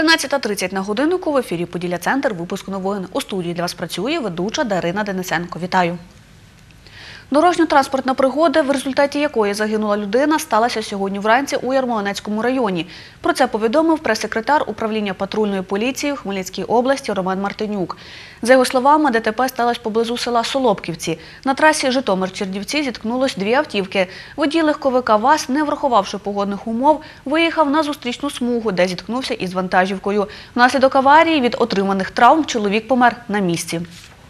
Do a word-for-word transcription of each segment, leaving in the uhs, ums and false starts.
тринадцята тридцять на годиннику, в ефірі «Поділля-центр», випуск новин. У студії для вас працює ведуча Дарина Денисенко. Вітаю! Дорожньо-транспортна пригода, в результаті якої загинула людина, сталася сьогодні вранці у Ярмолинецькому районі. Про це повідомив прес-секретар управління патрульної поліції в Хмельницькій області Роман Мартинюк. За його словами, ДТП сталося поблизу села Солопківці. На трасі Житомир-Чернівці зіткнулось дві автівки. Водій легковика ВАЗ, не врахувавши погодних умов, виїхав на зустрічну смугу, де зіткнувся із вантажівкою. Внаслідок аварії від отриманих травм чоловік помер на місці.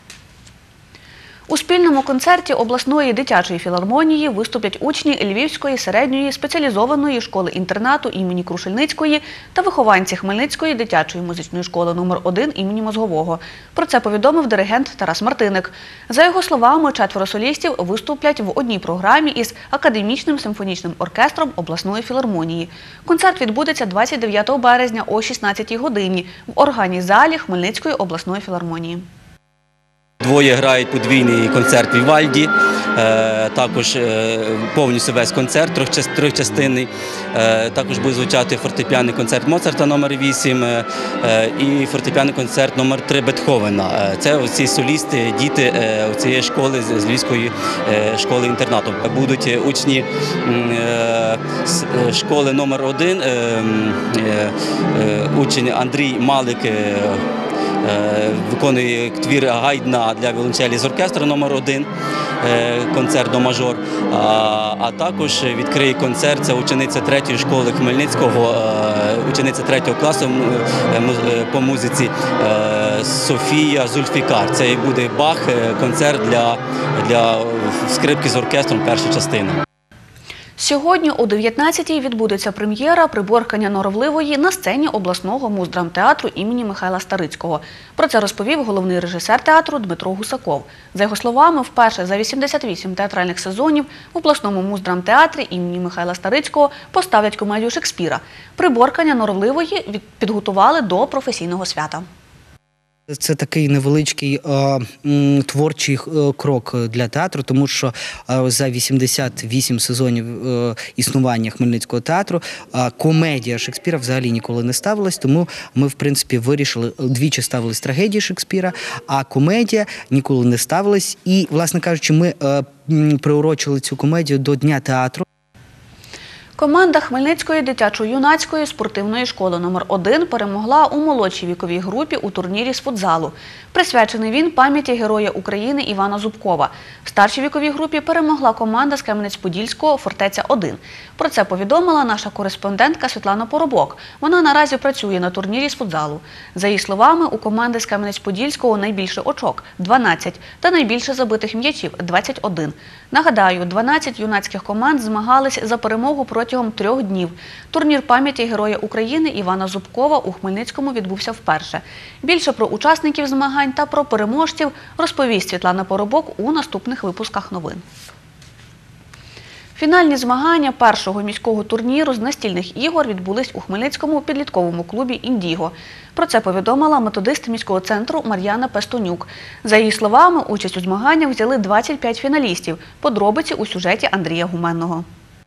У спільному концерті обласної дитячої філармонії виступлять учні Львівської середньої спеціалізованої школи-інтернату імені Крушельницької та вихованці Хмельницької дитячої музичної школи номер один імені Мозгового. Про це повідомив диригент Тарас Мартиник. За його словами, четверо солістів виступлять в одній програмі із академічним симфонічним оркестром обласної філармонії. Концерт відбудеться двадцять дев'ятого березня о шістнадцятій годині в організалі Хмельницької обласної філармонії. Двоє грають подвійний концерт Вівальді, також повністю весь концерт, трьохчастинний. Також буде звучати фортепіаний концерт Моцарта номер вісім і фортепіаний концерт номер три Бетховена. Це ці солісти, діти цієї школи, з Львівської школи-інтернату. Будуть учні школи номер один, учень Андрій Малик, виконує твір Гайдна для віолончелі з оркестру номер один, концерт до мажор, а також відкриє концерт, це учениця третьої школи Хмельницького, учениця третього класу по музиці Софія Зульфікар. Це буде Бах, концерт для, для скрипки з оркестром, перша частина. Сьогодні о дев'ятнадцятій відбудеться прем'єра «Приборкання норовливої» на сцені обласного муздрамтеатру імені Михайла Старицького. Про це розповів головний режисер театру Дмитро Гусаков. За його словами, вперше за вісімдесят вісім театральних сезонів в обласному муздрамтеатрі імені Михайла Старицького поставлять комедію Шекспіра. «Приборкання норовливої» підготували до професійного свята. Це такий невеличкий е, творчий крок для театру, тому що е, за вісімдесят вісім сезонів е, існування Хмельницького театру е, комедія Шекспіра взагалі ніколи не ставилась, тому ми, в принципі, вирішили, двічі ставились трагедії Шекспіра, а комедія ніколи не ставилась. І, власне кажучи, ми е, приурочили цю комедію до Дня театру. Команда Хмельницької дитячо-юнацької спортивної школи номер один перемогла у молодшій віковій групі у турнірі з футзалу. Присвячений він пам'яті Героя України Івана Зубкова. В старшій віковій групі перемогла команда з Кам'янець-Подільського «Фортеця один». Про це повідомила наша кореспондентка Світлана Поробок. Вона наразі працює на турнірі з футзалу. За її словами, у команди з Кам'янець-Подільського найбільше очок – дванадцять, та найбільше забитих м'ячів – двадцять один. Нагадаю, дванадцять юнацьких команд змагались за перемогу протягом трьох днів. Турнір пам'яті Героя України Івана Зубкова у Хмельницькому відбувся вперше. Більше про учасників змагань та про переможців розповість Світлана Поробок у наступних випусках новин. Фінальні змагання першого міського турніру з настільних ігор відбулись у Хмельницькому підлітковому клубі «Індіго». Про це повідомила методист міського центру Мар'яна Пестонюк. За її словами, участь у змаганнях взяли двадцять п'ять фіналістів. Подробиці у сюжеті Андрія Гуменного.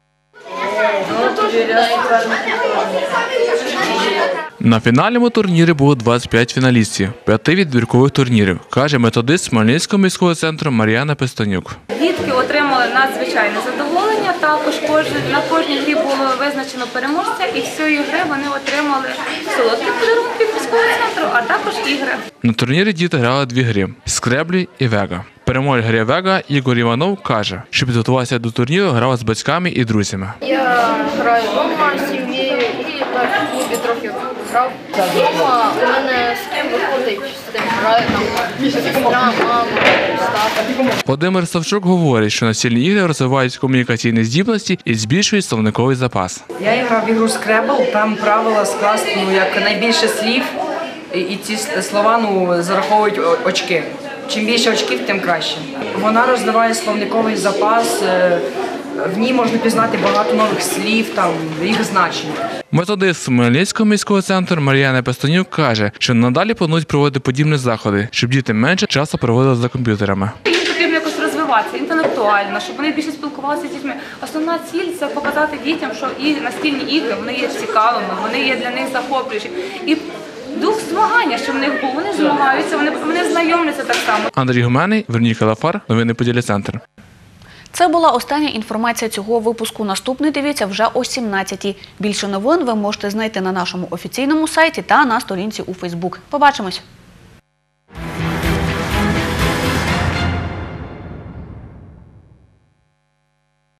На фінальному турнірі було двадцять п'ять фіналістів, п'яти відбіркових турнірів, каже методист Хмельницького міського центру Мар'яна Пестонюк. Дітки отримали надзвичайне задоволення, також на кожній грі було визначено переможця, і з цієї гри вони отримали солодкі подарунки від міського центру, а також ігри. На турнірі діти грали дві гри – скреблі і вега. Переможець гри вега Ігор Іванов каже, що підготувався до турніру, грав з батьками і друзями. Я граю вдома з сім'єю і так в клубі трохи грав. Вдома у мене з ким виходить, з тим граю, там, сестра, мама, тата. Володимир Савчук говорить, що настільні ігри розвивають комунікаційні здібності і збільшують словниковий запас. Я грав в ігру «Скребл», там правила скласти ну, як найбільше слів, і ці слова ну, зараховують очки. Чим більше очків, тим краще. Вона розвиває словниковий запас, в ній можна пізнати багато нових слів, там, їх значень. Методист Хмельницького міського центру Мар'яна Пестонюк каже, що надалі планують проводити подібні заходи, щоб діти менше часу проводили за комп'ютерами. Їм потрібно якось розвиватися інтелектуально, щоб вони більше спілкувалися з дітьми. Основна ціль – це показати дітям, що і настільні ігри, вони є цікавими, вони є для них захоплюючі. І дух змагання, що в них був. Вони змагаються, вони, вони знайомляться так само. Андрій Гуменний, Вероніка Лафар, новини Поділля Центр. Це була остання інформація цього випуску. Наступний дивіться вже о сімнадцятій. Більше новин ви можете знайти на нашому офіційному сайті та на сторінці у Фейсбук. Побачимось!